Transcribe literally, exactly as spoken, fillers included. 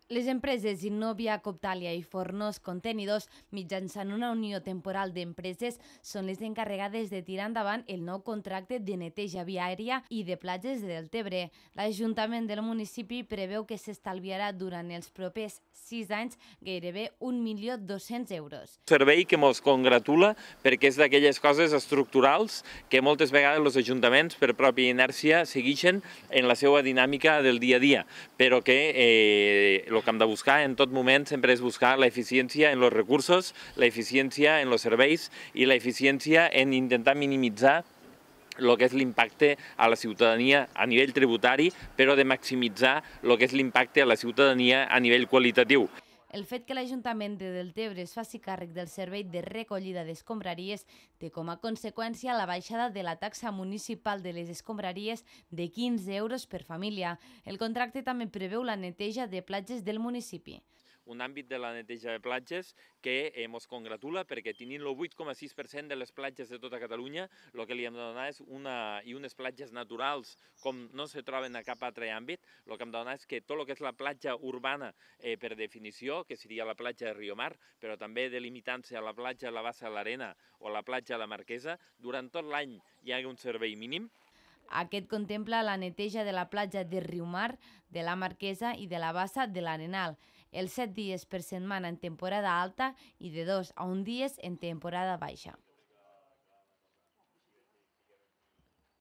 Les empreses Innovia, Coptalia i Fornos Contenidors, mitjançant una unió temporal d'empreses, són les encarregades de tirar endavant el nou contracte de neteja viària i de platges de Deltebre. L'Ajuntament del municipi preveu que s'estalviarà durant els propers sis anys gairebé un milió dos-cents euros. Servei que ens congratula perquè és d'aquelles coses estructurals que moltes vegades els ajuntaments per pròpia inèrcia segueixen en la seva dinàmica del dia a dia, però que eh, el que hem de buscar en tot moment sempre és buscar l'eficiència en els recursos, l'eficiència en els serveis i l'eficiència en intentar minimitzar el que és l'impacte a la ciutadania a nivell tributari, però de maximitzar el que és l'impacte a la ciutadania a nivell qualitatiu. El fet que l'Ajuntament de Deltebre es faci càrrec del servei de recollida d'escombraries té com a conseqüència la baixada de la taxa municipal de les escombraries de quinze euros per família. El contracte també preveu la neteja de platges del municipi. Un àmbit de la neteja de platges que ens congratula perquè tenint el vuit coma sis per cent de les platges de tota Catalunya, el que li hem de donar és una, i unes platges naturals com no se troben a cap altre àmbit, el que hem de donar és que tot el que és la platja urbana eh, per definició, que seria la platja de Riomar, però també delimitant-se a la platja de la Bassa de l'Arena o la platja de la Marquesa, durant tot l'any hi ha un servei mínim. Aquest contempla la neteja de la platja de Riomar, de la Marquesa i de la Bassa de l'Arenal, els set dies per setmana en temporada alta i de dos a un dies en temporada baixa.